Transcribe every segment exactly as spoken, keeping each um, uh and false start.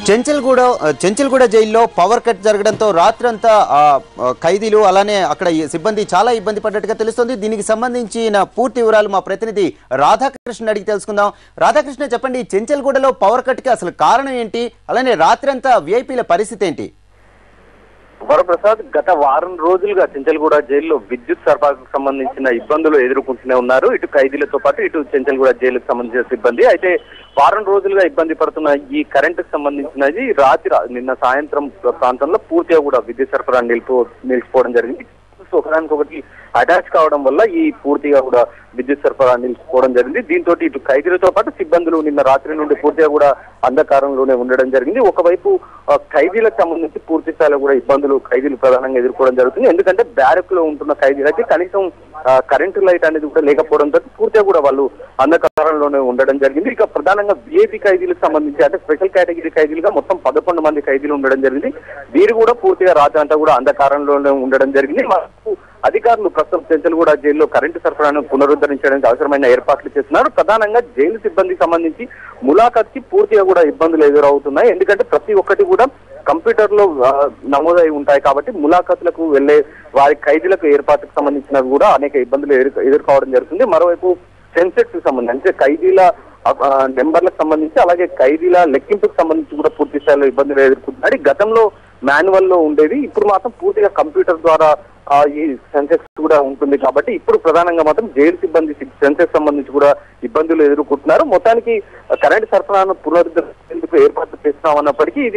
చెంచల్గూడ చెంచల్గూడ జైల్లో power cut జరగడంతో రాత్రంతా ఖైదీలు అలానే అక్కడ సిబ్బంది చాలా ఇబ్బంది పడ్డట్టుగా తెలుస్తుంది. దీనికి సంబంధించిన పూర్తి వివరాలు మా ప్రతినిధి రాధాకృష్ణ అడిగి తెలుసుకుందాం. రాధాకృష్ణ, చెప్పండి, చెంచల్గూడలో పవర్ కట్ కి అసలు కారణం ఏంటి, అలానే రాత్రంతా విఐపీల పరిస్థితి ఏంటి? వరప్రసాద్, గత వారం రోజులుగా చెంచల్గూడ జైల్లో విద్యుత్ సరఫరాకు సంబంధించిన ఇబ్బందులు ఎదుర్కొంటూనే ఉన్నారు. ఇటు ఖైదీలతో పాటు ఇటు చెంచల్గూడ జైలుకు సంబంధించిన సిబ్బంది. అయితే వారం రోజులుగా ఇబ్బంది పడుతున్న ఈ కరెంటుకు సంబంధించినది రాత్రి నిన్న సాయంత్రం ప్రాంతంలో పూర్తిగా కూడా విద్యుత్ సరఫరా నిలిపి నిలిచిపోవడం జరిగింది. ఒకదానికొకటి అటాచ్ కావడం వల్ల ఈ పూర్తిగా కూడా విద్యుత్ సరఫరా నిలిచిపోవడం జరిగింది. దీంతో ఇటు ఖైదీలతో పాటు సిబ్బందులు నిన్న రాత్రి నుండి పూర్తిగా కూడా అంధకారంలోనే ఉండడం జరిగింది. ఒకవైపు ఖైదీలకు సంబంధించి పూర్తి స్థాయిలో కూడా ఇబ్బందులు ఖైదీలు ప్రధానంగా ఎదుర్కోవడం జరుగుతుంది. ఎందుకంటే బ్యారక్ లో ఉంటున్న ఖైదీలకి కనీసం కరెంటు లైట్ అనేది కూడా లేకపోవడంతో పూర్తిగా కూడా వాళ్ళు అంధకారంలోనే ఉండడం జరిగింది. ఇక ప్రధానంగా విఐపీ ఖైదీలకు సంబంధించి అంటే స్పెషల్ కేటగిరీ ఖైదీలుగా మొత్తం పదకొండు మంది ఖైదీలు ఉండడం జరిగింది. వీరు కూడా పూర్తిగా రాత్రి అంతా కూడా అంధకారంలోనే ఉండడం జరిగింది. అధికారులు ప్రస్తుతం చెంచల్గూడ జైల్లో కరెంటు సరఫరాను పునరుద్ధరించడానికి అవసరమైన ఏర్పాట్లు చేస్తున్నారు. ప్రధానంగా జైలు సిబ్బందికి సంబంధించి ములాఖాత్కి పూర్తిగా కూడా ఇబ్బందులు ఎదురవుతున్నాయి. ఎందుకంటే ప్రతి ఒక్కటి కూడా కంప్యూటర్ లో నమోదై ఉంటాయి కాబట్టి ములాఖాతులకు వెళ్లే వారి ఖైదీలకు ఏర్పాటుకు సంబంధించినవి కూడా అనేక ఇబ్బందులు ఎదుర్కోవడం జరుగుతుంది. మరోవైపు సెన్సెక్స్ కి సంబంధించి అంటే ఖైదీల నెంబర్లకు సంబంధించి అలాగే ఖైదీల లెక్కింపుకు సంబంధించి కూడా పూర్తి స్థాయిలో ఇబ్బందులు ఎదుర్కొంటున్నారు. గతంలో మాన్యువల్ లో ఉండేది, ఇప్పుడు మాత్రం పూర్తిగా కంప్యూటర్ ద్వారా ఈ సెన్సెక్స్ కూడా ఉంటుంది కాబట్టి ఇప్పుడు ప్రధానంగా మాత్రం జైలు సిబ్బంది సెన్సెక్స్ సంబంధించి కూడా ఇబ్బందులు ఎదుర్కొంటున్నారు. మొత్తానికి కరెంటు సరఫరాను పునరుద్ధరించేందుకు ఏర్పాట్లు చేస్తున్నామన్నప్పటికీ ఇది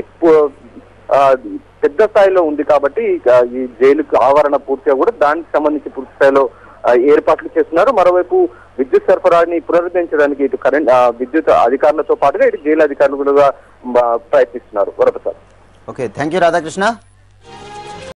పెద్ద స్థాయిలో ఉంది కాబట్టి ఈ జైలు ఆవరణ పూర్తిగా కూడా దానికి సంబంధించి పూర్తి స్థాయిలో ఏర్పాట్లు చేస్తున్నారు. మరోవైపు విద్యుత్ సరఫరాని పునరుద్ధరించడానికి ఇటు కరెంట్ విద్యుత్ అధికారులతో పాటుగా ఇటు జైలు అధికారులు కూడా ప్రయత్నిస్తున్నారు. Varaprasad. Okay, thank you Radhakrishna.